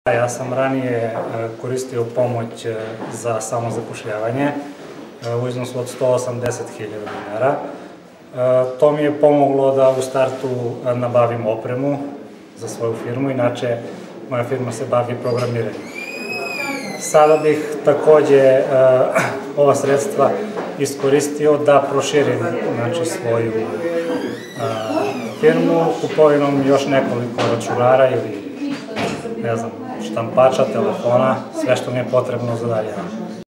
Ja sam ranije koristio pomoć za samozapošljavanje u iznosu od 180.000 dinara. To mi je pomoglo da u startu nabavim opremu za svoju firmu, inače moja firma se bavi programiranjem. Sada bih takođe ova sredstva iskoristio da proširim svoju firmu kupovinom još nekoliko računara ili štampača, telefona, sve što mi je potrebno za dalje.